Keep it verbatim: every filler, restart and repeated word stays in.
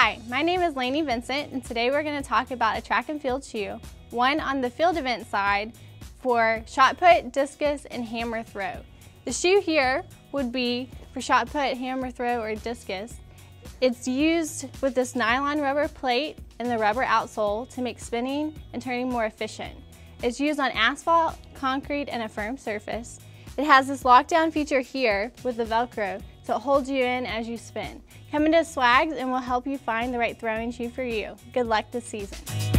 Hi, my name is Lainey Vincent, and today we're going to talk about a track and field shoe, one on the field event side for shot put, discus, and hammer throw. The shoe here would be for shot put, hammer throw, or discus. It's used with this nylon rubber plate and the rubber outsole to make spinning and turning more efficient. It's used on asphalt, concrete, and a firm surface. It has this lockdown feature here with the Velcro, so it holds you in as you spin. Come into Swags and we'll help you find the right throwing shoe for you. Good luck this season.